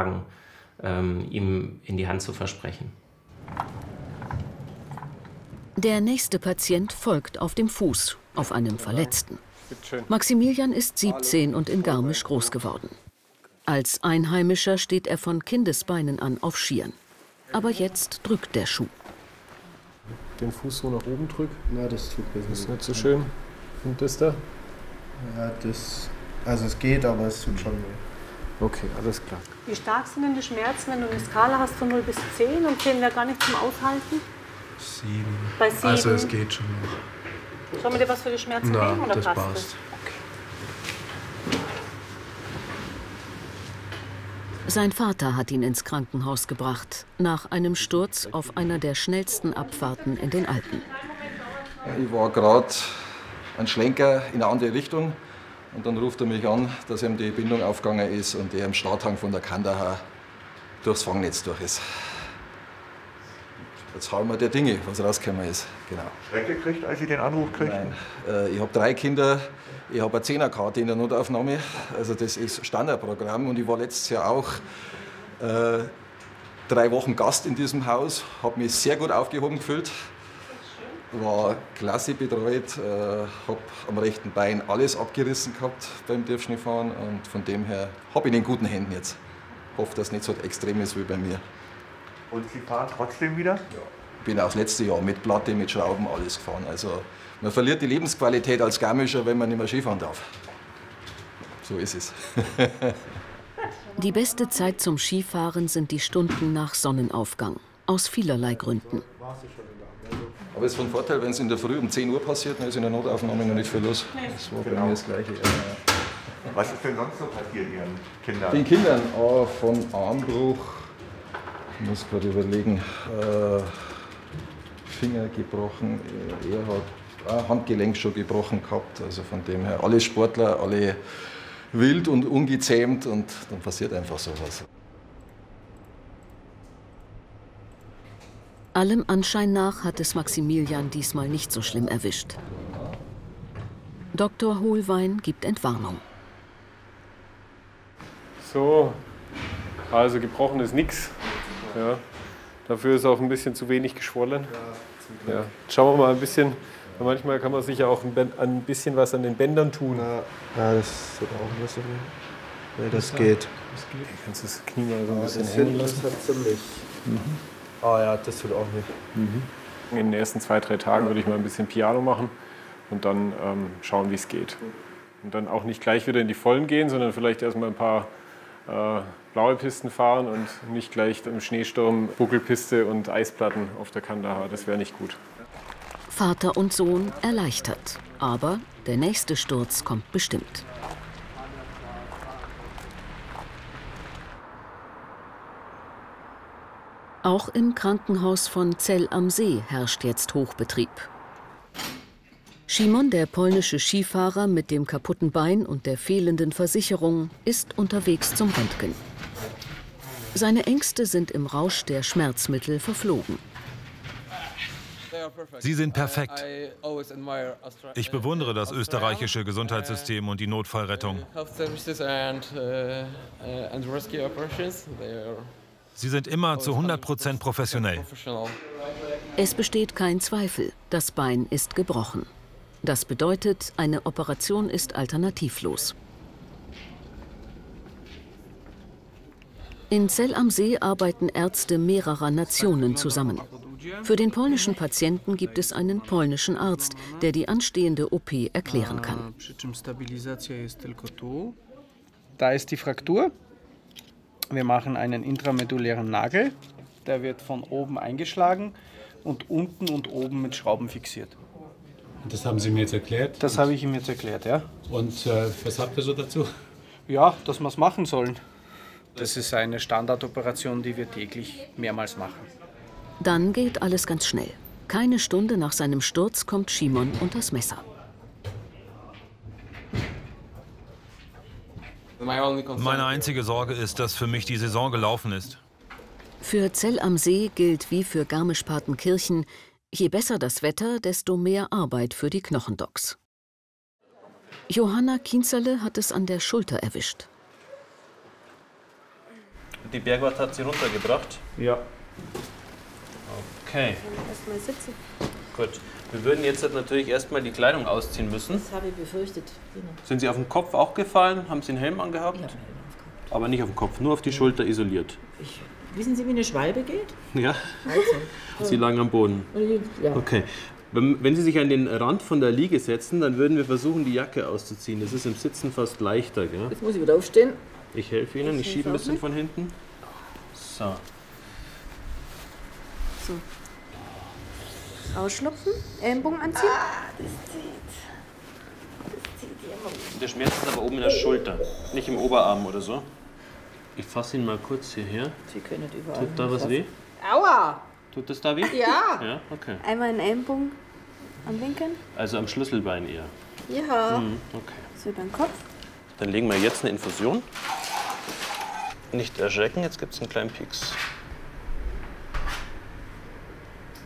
ihm in die Hand zu versprechen. Der nächste Patient folgt auf dem Fuß, auf einem Verletzten. Maximilian ist 17 und in Garmisch groß geworden. Als Einheimischer steht er von Kindesbeinen an auf Skiern. Aber jetzt drückt der Schuh. Den Fuß so nach oben drück. Na, das tut besser. Das ist nicht so schön. Und das da? Ja, also es geht, aber es tut schon weh. Okay, alles klar. Wie stark sind denn die Schmerzen, wenn du eine Skala hast von 0 bis 10 und 10 wäre gar nicht zum Aushalten? 7. Bei 7? Also es geht schon noch. Sollen wir dir was für die Schmerzen geben oder das passt passt. das? Sein Vater hat ihn ins Krankenhaus gebracht, nach einem Sturz auf einer der schnellsten Abfahrten in den Alpen. Ich war gerade ein Schlenker in eine andere Richtung und dann ruft er mich an, dass ihm die Bindung aufgegangen ist und er im Starthang von der Kandahar durchs Fangnetz durch ist. jetzt harren wir der Dinge, was rausgekommen ist. Genau. Schreck gekriegt, als Sie den Anruf kriegten? Nein. Ich habe 3 Kinder, ich habe eine 10er-Karte in der Notaufnahme. Also das ist Standardprogramm und ich war letztes Jahr auch 3 Wochen Gast in diesem Haus, habe mich sehr gut aufgehoben gefühlt. War klasse betreut, habe am rechten Bein alles abgerissen gehabt beim Tiefschneefahren und von dem her habe ich in guten Händen jetzt. Hoffe, dass es nicht so extrem ist wie bei mir. Und Sie fahren trotzdem wieder? Ja. Ich bin auch das letzte Jahr mit Platte, mit Schrauben alles gefahren. Also man verliert die Lebensqualität als Garmischer, wenn man nicht mehr Skifahren darf. So ist es. Die beste Zeit zum Skifahren sind die Stunden nach Sonnenaufgang. Aus vielerlei Gründen. Aber es ist von Vorteil, wenn es in der Früh um 10 Uhr passiert, dann ist in der Notaufnahme noch nicht viel los. Das war bei mir das Gleiche. Was ist denn sonst so passiert Ihren Kindern? Den Kindern von Armbruch, ich muss gerade überlegen, Finger gebrochen, er hat Handgelenk schon gebrochen gehabt. Also von dem her, alle Sportler, alle wild und ungezähmt und dann passiert einfach sowas. Allem Anschein nach hat es Maximilian diesmal nicht so schlimm erwischt. Dr. Hohlwein gibt Entwarnung. So, also gebrochen ist nichts. Ja. Dafür ist auch ein bisschen zu wenig geschwollen. Ja. Schauen wir mal ein bisschen. Manchmal kann man sich ja auch ein bisschen was an den Bändern tun. Ja, das tut auch nicht so viel. Nee, das geht. Kannst du das Knie mal so ein bisschen das hängen lassen? Das hat ziemlich. Ja, das tut auch nicht. In den ersten 2, 3 Tagen würde ich mal ein bisschen Piano machen und dann schauen, wie es geht. Und dann auch nicht gleich wieder in die Vollen gehen, sondern vielleicht erstmal ein paar blaue Pisten fahren und nicht gleich im Schneesturm Buckelpiste und Eisplatten auf der Kandahar. Das wäre nicht gut. Vater und Sohn erleichtert. Aber der nächste Sturz kommt bestimmt. Auch im Krankenhaus von Zell am See herrscht jetzt Hochbetrieb. Szymon, der polnische Skifahrer mit dem kaputten Bein und der fehlenden Versicherung, ist unterwegs zum Röntgen. Seine Ängste sind im Rausch der Schmerzmittel verflogen. Sie sind perfekt. Ich bewundere das österreichische Gesundheitssystem und die Notfallrettung. Sie sind immer zu 100% professionell. Es besteht kein Zweifel, das Bein ist gebrochen. Das bedeutet, eine Operation ist alternativlos. In Zell am See arbeiten Ärzte mehrerer Nationen zusammen. Für den polnischen Patienten gibt es einen polnischen Arzt, der die anstehende OP erklären kann. Da ist die Fraktur. Wir machen einen intramedullären Nagel. Der wird von oben eingeschlagen und unten und oben mit Schrauben fixiert. Das haben Sie mir jetzt erklärt? Das habe ich ihm jetzt erklärt, ja. Und was habt ihr so dazu? Ja, dass wir es machen sollen. Das ist eine Standardoperation, die wir täglich mehrmals machen. Dann geht alles ganz schnell. Keine Stunde nach seinem Sturz kommt Szymon unters Messer. Meine einzige Sorge ist, dass für mich die Saison gelaufen ist. Für Zell am See gilt wie für Garmisch-Partenkirchen: Je besser das Wetter, desto mehr Arbeit für die Knochendocs. Johanna Kienzerle hat es an der Schulter erwischt. Die Bergwart hat sie runtergebracht? Ja. Okay. Erstmal sitzen. Gut. Wir würden jetzt natürlich erstmal die Kleidung ausziehen müssen. Das habe ich befürchtet. Genau. Sind Sie auf den Kopf auch gefallen? Haben Sie einen Helm angehabt? Ich habe einen Helm aufgehabt. Aber nicht auf den Kopf, nur auf die Schulter isoliert. Wissen Sie, wie eine Schwalbe geht? Ja. Also. Sie lagen am Boden. Ja. Okay. Wenn Sie sich an den Rand von der Liege setzen, dann würden wir versuchen, die Jacke auszuziehen. Das ist im Sitzen fast leichter. Gell? Jetzt muss ich wieder aufstehen. Ich helfe Ihnen, ich schiebe ein bisschen von hinten. So. So. Ausschlupfen, Ellenbogen anziehen. Das zieht immer. Der Schmerz ist aber oben in der Schulter, nicht im Oberarm oder so. Ich fasse ihn mal kurz hierher. Sie können nicht überall. Tut da was weh? Aua! Tut das da weh? Ja. Ja, okay. Einmal den Ellenbogen anwinkeln. Also am Schlüsselbein eher. Ja. Okay. So über den Kopf. Dann legen wir jetzt eine Infusion. Nicht erschrecken, jetzt gibt es einen kleinen Pieks.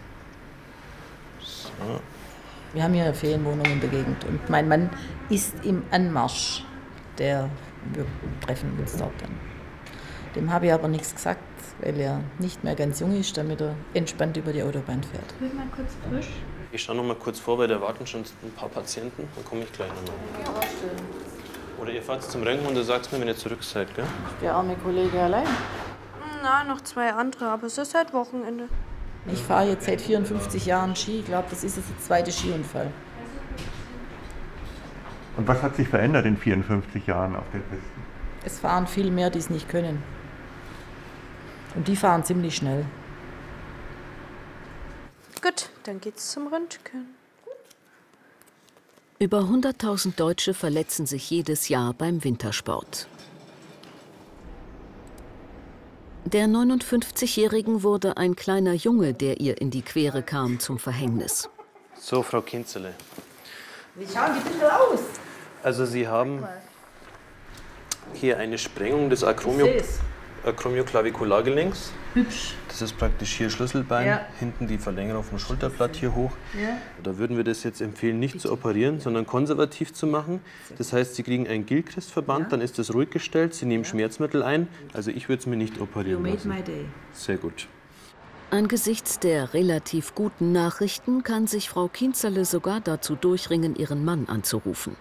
Wir haben hier eine Ferienwohnung in der Gegend und mein Mann ist im Anmarsch. Wir treffen uns dort dann. Dem habe ich aber nichts gesagt, weil er nicht mehr ganz jung ist, damit er entspannt über die Autobahn fährt. Ich will mal kurz frisch. Ich schaue noch mal kurz vor, weil da warten schon ein paar Patienten. Dann komme ich gleich nochmal. Oder ihr fahrt zum Rennen und du sagst mir, wenn ihr zurück seid, gell? Der arme Kollege allein. Na, noch 2 andere, aber es ist halt Wochenende. Ich fahre jetzt seit 54 Jahren Ski. Ich glaube, das ist jetzt der 2. Skiunfall. Und was hat sich verändert in 54 Jahren auf den Pisten? Es fahren viel mehr, die es nicht können. Und die fahren ziemlich schnell. Gut, dann geht's zum Röntgen. Über 100.000 Deutsche verletzen sich jedes Jahr beim Wintersport. Der 59-Jährigen wurde ein kleiner Junge, der ihr in die Quere kam, zum Verhängnis. So, Frau Kinzele. Wie schauen die bitte aus? Also Sie haben hier eine Sprengung des Acromioclaviculargelenks. Hübsch. Das ist praktisch hier Schlüsselbein, Ja. hinten die Verlängerung vom Schulterblatt hier hoch. Ja. Da würden wir das jetzt empfehlen, nicht zu operieren, sondern konservativ zu machen. Das heißt, Sie kriegen einen Gilchrist-Verband, dann ist das ruhig gestellt, Sie nehmen Schmerzmittel ein. Also ich würde es mir nicht operieren You lassen. made my day. Sehr gut. Angesichts der relativ guten Nachrichten kann sich Frau Kinzerle sogar dazu durchringen, ihren Mann anzurufen.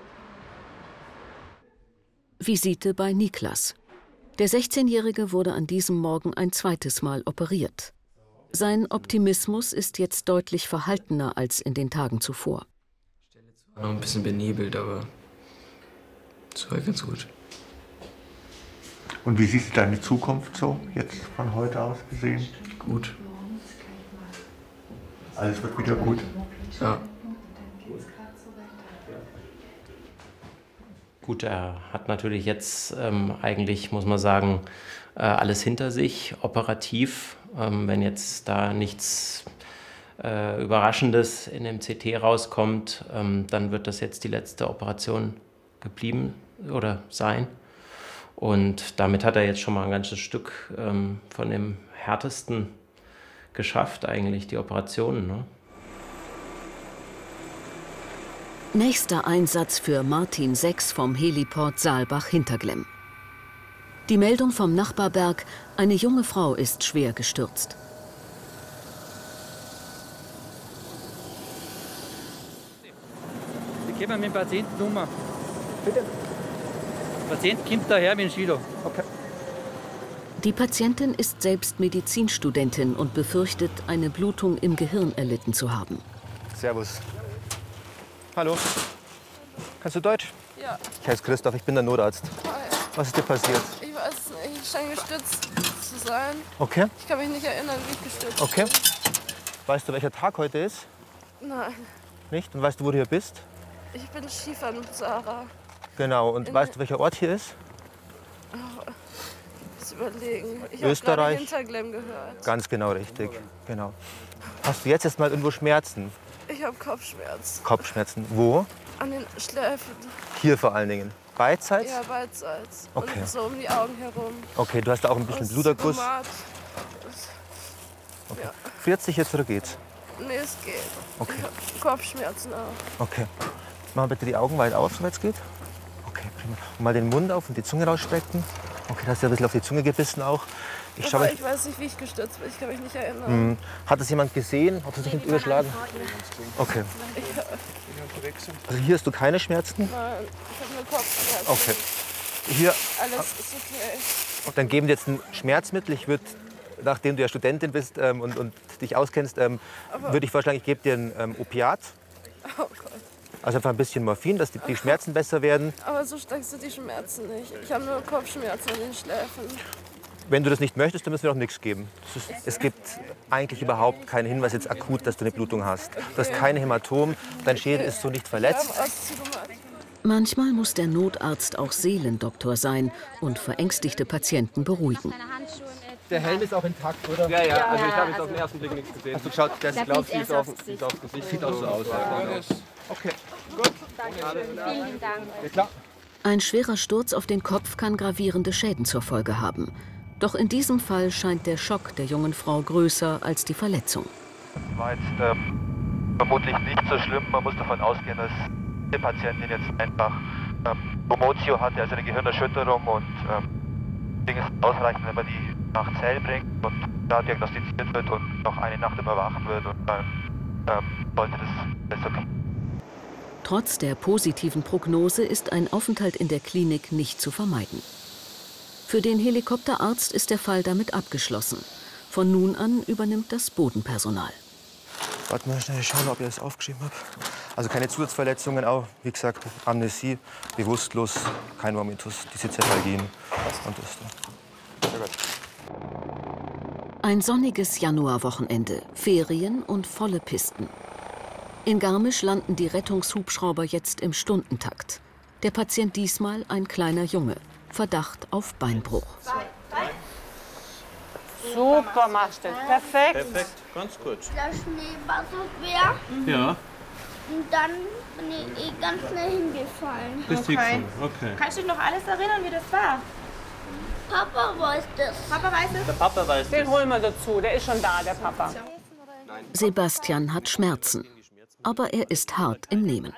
Visite bei Niklas. Der 16-Jährige wurde an diesem Morgen ein zweites Mal operiert. Sein Optimismus ist jetzt deutlich verhaltener als in den Tagen zuvor. Noch ein bisschen benebelt, aber es war ganz gut. Und wie siehst du deine Zukunft so, jetzt von heute aus gesehen? Gut. Alles wird wieder gut? Ja. Gut, er hat natürlich jetzt eigentlich, muss man sagen, alles hinter sich, operativ. Wenn jetzt da nichts Überraschendes in dem CT rauskommt, dann wird das jetzt die letzte Operation geblieben oder sein. Und damit hat er jetzt schon mal ein ganzes Stück von dem Härtesten geschafft, eigentlich, die Operationen, ne? Nächster Einsatz für Martin 6 vom Heliport Saalbach-Hinterglemm. Die Meldung vom Nachbarberg, eine junge Frau ist schwer gestürzt. Ich gebe mir den Patienten Nummer. Bitte? Der Patient kommt daher mit dem Skilo. Okay. Die Patientin ist selbst Medizinstudentin und befürchtet, eine Blutung im Gehirn erlitten zu haben. Servus. Hallo. Kannst du Deutsch? Ja. Ich heiße Christoph, ich bin der Notarzt. Hi. Was ist dir passiert? Ich weiß nicht, ich scheine gestürzt zu sein. Okay. Ich kann mich nicht erinnern, wie ich gestürzt Okay. bin. Weißt du, welcher Tag heute ist? Nein, Nicht? Und weißt du, wo du hier bist? ich bin Skifahren mit Sarah. Genau. Und weißt du, welcher Ort hier ist? Muss überlegen. Ich habe gerade Österreich. Hinterglemm gehört. Ganz genau richtig. Genau. Hast du jetzt erstmal irgendwo Schmerzen? Ich habe Kopfschmerzen. Kopfschmerzen? Wo? An den Schläfen. Hier vor allen Dingen. Beidseits? Ja, beidseits. Okay. Und so um die Augen herum. Okay, du hast da auch ein bisschen Aus Bluterguss. Zygomat. Okay. Ja. Friert sich jetzt oder geht's? Nee, es geht. Okay. Ich habe Kopfschmerzen auch. Okay. Mach bitte die Augen weit auf, soweit es geht. Okay, prima. Und mal den Mund auf und die Zunge rausstrecken. Okay, da hast du ja ein bisschen auf die Zunge gebissen auch. Ich Aber schaue. ich weiß nicht, wie ich gestürzt bin. Ich kann mich nicht erinnern. Hat das jemand gesehen? Hat es sich nicht überschlagen? Okay. Ja. Also hier hast du keine Schmerzen? Nein, ich habe nur Kopfschmerzen. Okay. Hier, Alles ist okay. dann geben wir jetzt ein Schmerzmittel. Ich würde, nachdem du ja Studentin bist und dich auskennst, würde ich vorschlagen, ich gebe dir ein Opiat. Oh Gott. Also einfach ein bisschen Morphin, dass die Schmerzen besser werden. Aber so stark sind die Schmerzen nicht. Ich habe nur Kopfschmerzen an den Schläfen. Wenn du das nicht möchtest, dann müssen wir auch nichts geben. Es gibt eigentlich überhaupt keinen Hinweis jetzt akut, dass du eine Blutung hast. Du hast keine Hämatom, dein Schädel ist so nicht verletzt. Manchmal muss der Notarzt auch Seelendoktor sein und verängstigte Patienten beruhigen. Der Helm ist auch intakt, oder? Ja, ja, also ich habe jetzt auf den ersten Blick nichts gesehen. Hast du geschaut, das glaubst du, ist aufs Gesicht. Sieht auch so aus. Okay, gut. Vielen Dank. Ja, klar. Ein schwerer Sturz auf den Kopf kann gravierende Schäden zur Folge haben. Doch in diesem Fall scheint der Schock der jungen Frau größer als die Verletzung. Das war jetzt vermutlich nicht so schlimm. Man muss davon ausgehen, dass die Patientin jetzt einfach Promotio hatte, also eine Gehirnerschütterung und Ding ist ausreichend, wenn man die nach Zell bringt und da diagnostiziert wird und noch eine Nacht überwacht wird und dann sollte das besser kommen. Trotz der positiven Prognose ist ein Aufenthalt in der Klinik nicht zu vermeiden. Für den Helikopterarzt ist der Fall damit abgeschlossen. Von nun an übernimmt das Bodenpersonal. Warte mal schnell schauen, ob ich das aufgeschrieben habe. Also keine Zusatzverletzungen, auch wie gesagt Amnesie, bewusstlos, kein Vomitus, diese Zettalgien und das da. Sehr gut. Ein sonniges Januarwochenende, Ferien und volle Pisten. In Garmisch landen die Rettungshubschrauber jetzt im Stundentakt. Der Patient diesmal ein kleiner Junge. Verdacht auf Beinbruch. Super machst du. Perfekt. Perfekt, ganz gut. Der Schnee war so schwer. Ja. Und dann bin ich ganz schnell hingefallen. Okay. Okay. Kannst du dich noch alles erinnern, wie das war? Papa weiß das. Papa weiß es? Der Papa weiß Den das. holen wir dazu. Der ist schon da, der Papa. Sebastian hat Schmerzen, aber er ist hart im Nehmen.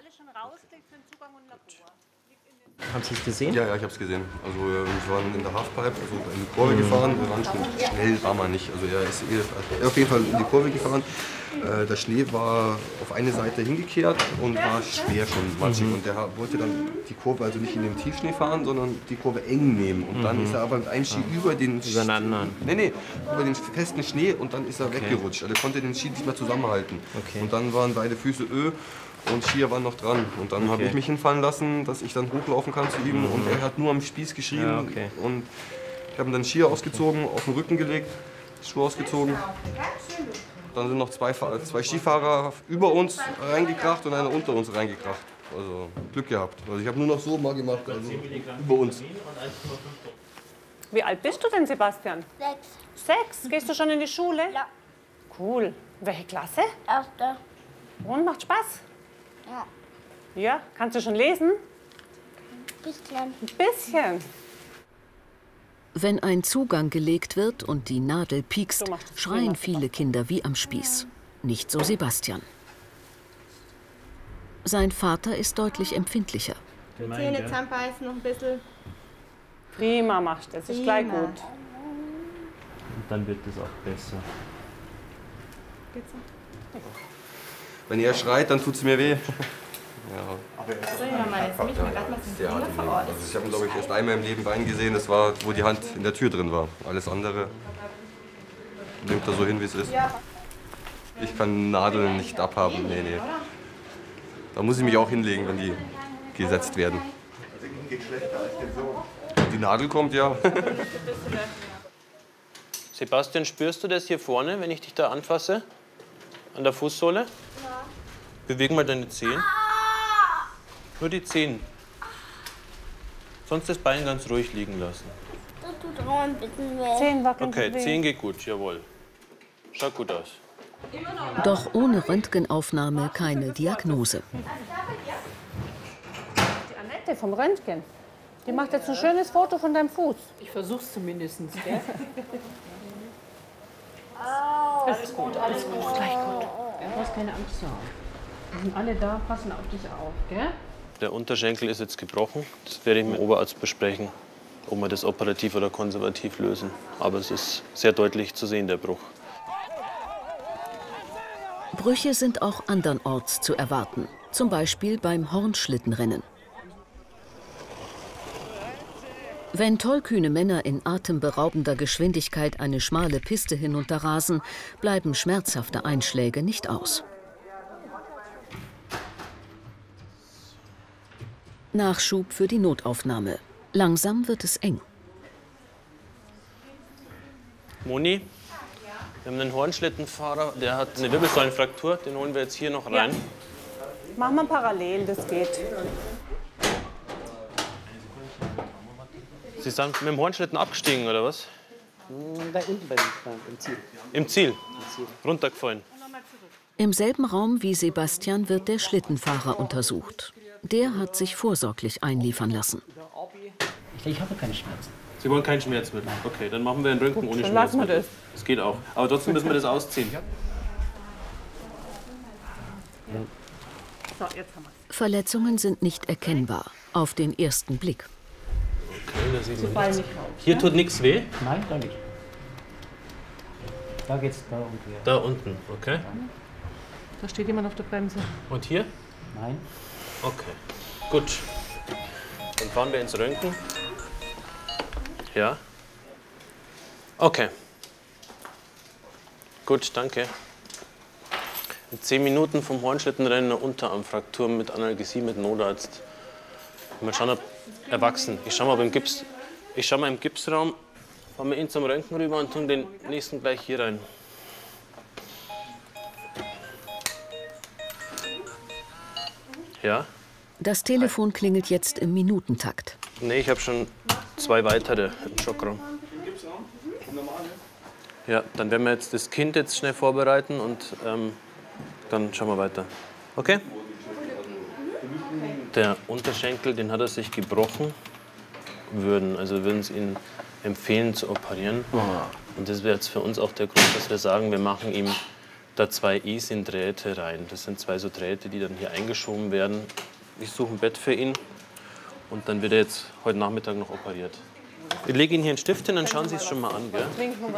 Haben Sie es gesehen? Ja, ich habe es gesehen. Also wir waren in der Halfpipe, also in die Kurve gefahren. Wir waren schon schnell, war man nicht. Also er ist auf jeden Fall in die Kurve gefahren. Der Schnee war auf eine Seite hingekehrt und war schwer schon matschig. Und der wollte dann die Kurve also nicht in den Tiefschnee fahren, sondern die Kurve eng nehmen. Und dann ist er aber mit einem Ski über den über den festen Schnee und dann ist er weggerutscht. Also er konnte den Ski nicht mehr zusammenhalten. Und dann waren beide Füße und Skier waren noch dran. Und dann habe ich mich hinfallen lassen, dass ich dann hochlaufen kann zu ihm. Und er hat nur am Spieß geschrieben. Ja, Und ich habe dann Skier ausgezogen, auf den Rücken gelegt, Schuhe ausgezogen. Dann sind noch zwei Skifahrer über uns reingekracht und einer unter uns reingekracht. Also Glück gehabt. Also ich habe nur noch so mal gemacht, also über uns. Wie alt bist du denn, Sebastian? 6. 6? Gehst du schon in die Schule? Ja. Cool. Welche Klasse? 1. Und macht Spaß? Ja. Ja? Kannst du schon lesen? Bisschen. Ein bisschen. Wenn ein Zugang gelegt wird und die Nadel piekst, schreien viele Kinder wie am Spieß. Nicht so Sebastian. Sein Vater ist deutlich empfindlicher. Die Zähne zusammenbeißen noch ein bisschen. Prima machst du, das ist gleich gut. Und dann wird es auch besser. Geht's so? Wenn er schreit, dann tut es mir weh. Ich habe ihn, glaube ich, erst einmal im Leben Wein gesehen, das war, wo die Hand in der Tür drin war. Alles andere nimmt er so hin, wie es ist. Ich kann Nadeln nicht abhaben, nee. Da muss ich mich auch hinlegen, wenn die gesetzt werden. Die Nadel kommt, ja. Sebastian, spürst du das hier vorne, wenn ich dich da anfasse? An der Fußsohle? Ja. Beweg mal deine Zehen. Nur die Zehen. Sonst das Bein ganz ruhig liegen lassen. Das tut auch ein bisschen weh. 10 wackeln. Okay, 10 geht gut, jawohl. Schaut gut aus. Doch ohne Röntgenaufnahme keine Diagnose. Die Annette vom Röntgen. Die macht jetzt ein schönes Foto von deinem Fuß. Ich versuch's zumindest, gell? Alles gut, alles gut, gleich gut. Du brauchst keine Angst haben. Wir sind alle da, passen auf dich auf, gell? Der Unterschenkel ist jetzt gebrochen. Das werde ich mit dem Oberarzt besprechen, ob wir das operativ oder konservativ lösen. Aber es ist sehr deutlich zu sehen, der Bruch. Brüche sind auch andernorts zu erwarten, zum Beispiel beim Hornschlittenrennen. Wenn tollkühne Männer in atemberaubender Geschwindigkeit eine schmale Piste hinunterrasen, bleiben schmerzhafte Einschläge nicht aus. Nachschub für die Notaufnahme. Langsam wird es eng. Moni, wir haben einen Hornschlittenfahrer, der hat eine Wirbelsäulenfraktur. Den holen wir jetzt hier noch rein. Ja. Machen wir parallel, das geht. Sie sind mit dem Hornschlitten abgestiegen, oder was? Da unten im Ziel. Im Ziel? Runtergefallen. Im selben Raum wie Sebastian wird der Schlittenfahrer untersucht. Der hat sich vorsorglich einliefern lassen. Ich habe keine Schmerzen. Sie wollen kein Schmerzmittel? Okay, dann machen wir einen Röntgen ohne dann lassen wir Schmerzmittel. das. Das geht auch. Aber trotzdem müssen wir das ausziehen. So, jetzt haben wir's. Verletzungen sind nicht erkennbar, auf den ersten Blick. Okay, da sieht man nichts. Hier tut nichts weh? Nein, da nicht. Da geht's da unten. Ja. Da unten, okay. Da steht jemand auf der Bremse. Und hier? Nein. Okay, gut. Dann fahren wir ins Röntgen. Ja. Okay. Gut, danke. In 10 Minuten vom Hornschlittenrennen eine Unterarmfraktur mit Analgesie mit Notarzt. Mal schauen, ob erwachsen. Ich schau mal im Gipsraum, fahren wir ihn zum Röntgen rüber und tun den nächsten gleich hier rein. Ja? Das Telefon klingelt jetzt im Minutentakt. Nee, ich habe schon 2 weitere im Schockraum. Ja, dann werden wir jetzt das Kind jetzt schnell vorbereiten und dann schauen wir weiter. Okay? Der Unterschenkel, den hat er sich gebrochen. Also würden es Ihnen empfehlen zu operieren. Und das wäre jetzt für uns auch der Grund, dass wir sagen, wir machen ihm da 2 Esin-Drähte rein. Das sind 2 so Drähte, die dann hier eingeschoben werden. Ich suche ein Bett für ihn und dann wird er jetzt heute Nachmittag noch operiert. Ich lege Ihnen hier einen Stift hin, dann schauen Sie es schon mal an. Gell?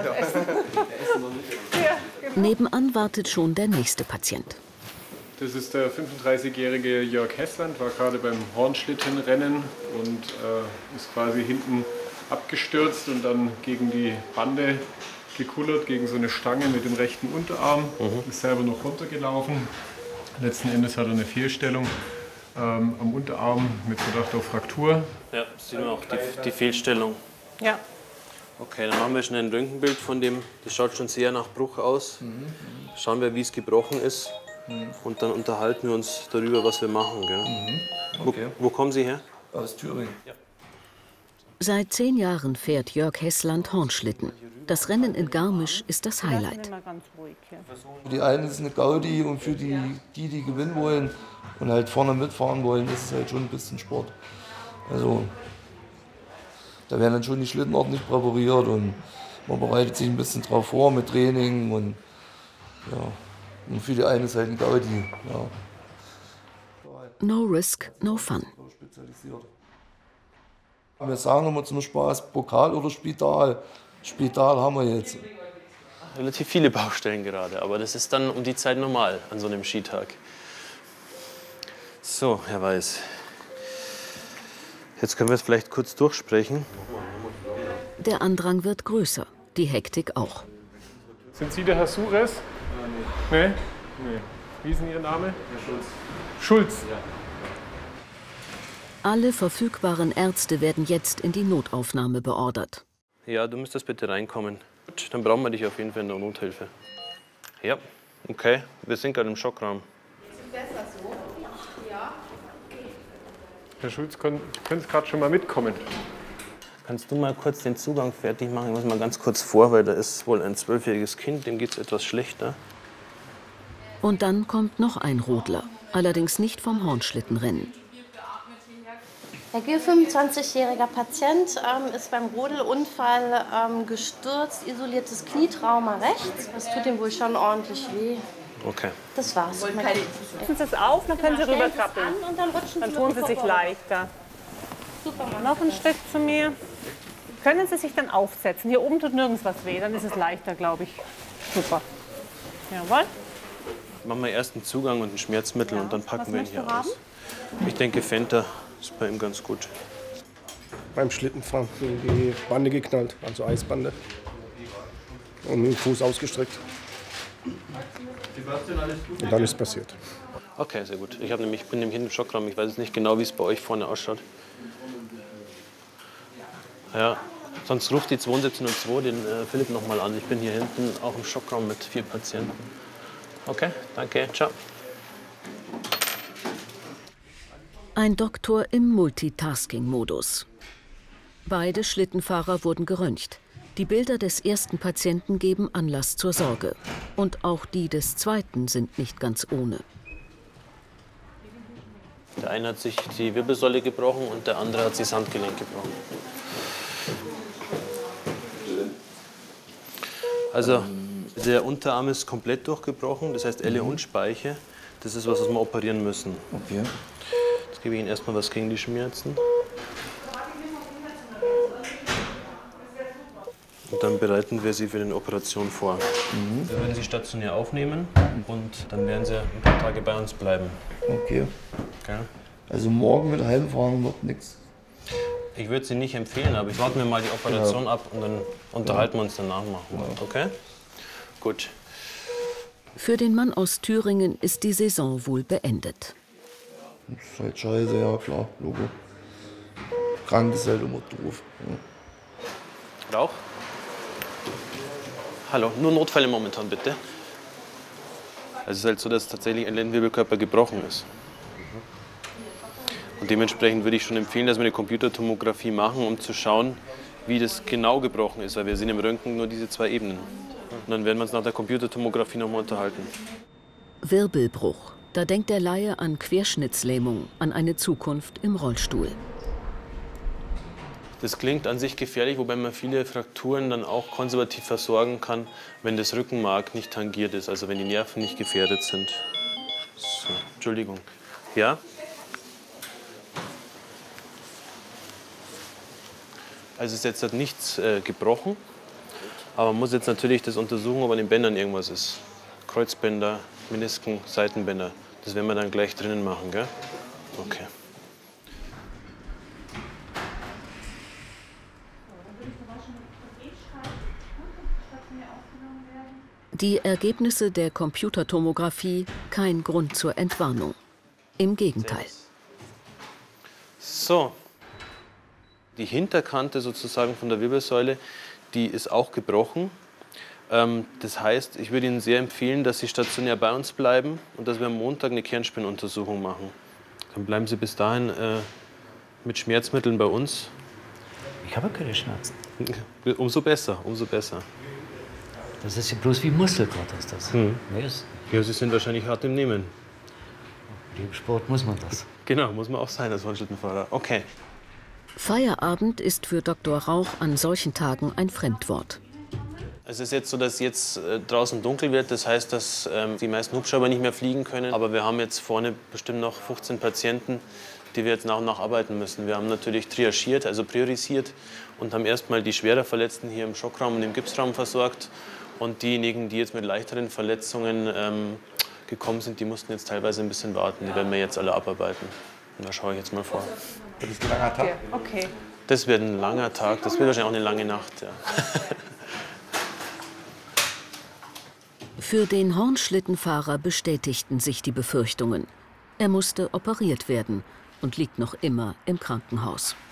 Nebenan wartet schon der nächste Patient. Das ist der 35-jährige Jörg Hessland, war gerade beim Hornschlittenrennen und ist quasi hinten abgestürzt und dann gegen die Bande gekullert, gegen so eine Stange mit dem rechten Unterarm. Ist selber noch runtergelaufen. Letzten Endes hat er eine Fehlstellung am Unterarm mit Verdacht auf Fraktur. Ja, sehen wir auch die Fehlstellung. Ja. Okay, dann machen wir schnell ein Röntgenbild von dem. Das schaut schon sehr nach Bruch aus. Schauen wir, wie es gebrochen ist. Und dann unterhalten wir uns darüber, was wir machen. Gell? Okay. Wo kommen Sie her? Aus Thüringen. Ja. Seit 10 Jahren fährt Jörg Hessland Hornschlitten. Das Rennen in Garmisch ist das Highlight. Für die einen ist es eine Gaudi und für die gewinnen wollen und halt vorne mitfahren wollen, ist es halt schon ein bisschen Sport. Also da werden dann schon die Schlitten ordentlich präpariert und man bereitet sich ein bisschen drauf vor mit Training und ja. Und für die einen ist halt ein Gaudi. Ja. No risk, no fun. Wir sagen immer zum Spaß Pokal oder Spital. Spital haben wir jetzt. Relativ viele Baustellen gerade, aber das ist dann um die Zeit normal an so einem Skitag. So, Herr Weiß. Jetzt können wir es vielleicht kurz durchsprechen. Der Andrang wird größer, die Hektik auch. Sind Sie der Herr Sures? Nee. Nee. Wie ist denn Ihr Name? Herr Schulz. Schulz? Ja. Alle verfügbaren Ärzte werden jetzt in die Notaufnahme beordert. Ja, du müsstest bitte reinkommen. Gut, dann brauchen wir dich auf jeden Fall in der Nothilfe. Ja, okay. Wir sind gerade im Schockraum. Ist besser so? Ja. Herr Schulz, können Sie gerade schon mal mitkommen? Kannst du mal kurz den Zugang fertig machen? Ich muss mal ganz kurz vor, weil da ist wohl ein 12-jähriges Kind, dem geht es etwas schlechter. Und dann kommt noch ein Rodler, allerdings nicht vom Hornschlittenrennen. Der 25-jähriger Patient ist beim Rodelunfall gestürzt, isoliertes Knietrauma rechts. Das tut ihm wohl schon ordentlich weh. Okay. Das war's. Rutschen Sie es auf, dann können Sie rüberkrabbeln. Und dann rutschen Dann Sie tun Sie sich leichter. Super, noch ein Stück zu mir. Können Sie sich dann aufsetzen? Hier oben tut nirgends was weh, dann ist es leichter, glaube ich. Super. Jawohl. Machen wir erst einen Zugang und ein Schmerzmittel und dann packen wir ihn hier haben? aus. Ich denke, Fenta ist bei ihm ganz gut. Beim Schlittenfahren die Bande geknallt, also Eisbande. Und mit dem Fuß ausgestreckt. Und dann ist es passiert. Okay, sehr gut. Ich bin nämlich hinten im Schockraum. Ich weiß jetzt nicht genau, wie es bei euch vorne ausschaut. Ja, sonst ruft die 7202 den Philipp noch mal an. Ich bin hier hinten auch im Schockraum mit 4 Patienten. Okay, danke, ciao. Ein Doktor im Multitasking-Modus. Beide Schlittenfahrer wurden geröntgt. Die Bilder des ersten Patienten geben Anlass zur Sorge. Und auch die des zweiten sind nicht ganz ohne. Der eine hat sich die Wirbelsäule gebrochen und der andere hat sich das Handgelenk gebrochen. Also der Unterarm ist komplett durchgebrochen, das heißt Elle und Speiche. Das ist was wir operieren müssen. Okay. Jetzt gebe ich Ihnen erstmal was gegen die Schmerzen. Und dann bereiten wir Sie für die Operation vor. Wir werden Sie stationär aufnehmen und dann werden Sie ein paar Tage bei uns bleiben. Okay. Gell? Also morgen mit heimfahren wird nichts. Ich würde Sie nicht empfehlen, aber ich warte mir mal die Operation ab und dann unterhalten wir uns danach mal. Okay? Gut. Für den Mann aus Thüringen ist die Saison wohl beendet. Das ist halt scheiße, ja klar, Logo. Krank ist halt immer doof. Ja. Rauch? Hallo, nur Notfälle momentan bitte. Es ist halt so, dass tatsächlich ein Lendenwirbelkörper gebrochen ist. Und dementsprechend würde ich schon empfehlen, dass wir eine Computertomographie machen, um zu schauen, wie das genau gebrochen ist. Weil wir sehen im Röntgen nur diese 2 Ebenen. Und dann werden wir uns nach der Computertomographie noch mal unterhalten. Wirbelbruch. Da denkt der Laie an Querschnittslähmung, an eine Zukunft im Rollstuhl. Das klingt an sich gefährlich, wobei man viele Frakturen dann auch konservativ versorgen kann, wenn das Rückenmark nicht tangiert ist, also wenn die Nerven nicht gefährdet sind. So, Entschuldigung. Ja? Also es ist jetzt nichts gebrochen, aber man muss jetzt natürlich das untersuchen, ob an den Bändern irgendwas ist. Kreuzbänder, Menisken, Seitenbänder. Das werden wir dann gleich drinnen machen, gell? Okay. Die Ergebnisse der Computertomographie kein Grund zur Entwarnung. Im Gegenteil. So. Die Hinterkante sozusagen von der Wirbelsäule, die ist auch gebrochen. Das heißt, ich würde Ihnen sehr empfehlen, dass Sie stationär bei uns bleiben und dass wir am Montag eine Kernspinuntersuchung machen. Dann bleiben Sie bis dahin mit Schmerzmitteln bei uns. Ich habe keine Schmerzen. Umso besser, umso besser. Das ist ja bloß wie Muskelkater, ist das. Ja, Sie sind wahrscheinlich hart im Nehmen. Im Sport muss man das. Genau, muss man auch sein als Schlittenfahrer. Okay. Feierabend ist für Dr. Rauch an solchen Tagen ein Fremdwort. Es ist jetzt so, dass jetzt draußen dunkel wird. Das heißt, dass die meisten Hubschrauber nicht mehr fliegen können. Aber wir haben jetzt vorne bestimmt noch 15 Patienten, die wir jetzt nach und nach arbeiten müssen. Wir haben natürlich triagiert, also priorisiert und haben erstmal die schwerer Verletzten hier im Schockraum und im Gipsraum versorgt. Und diejenigen, die jetzt mit leichteren Verletzungen gekommen sind, die mussten jetzt teilweise ein bisschen warten. Die werden wir jetzt alle abarbeiten. Und da schaue ich jetzt mal vor. Das ist ein langer Tag. Okay. Das wird ein langer Tag. Das wird wahrscheinlich auch eine lange Nacht. Ja. Für den Hornschlittenfahrer bestätigten sich die Befürchtungen. Er musste operiert werden und liegt noch immer im Krankenhaus.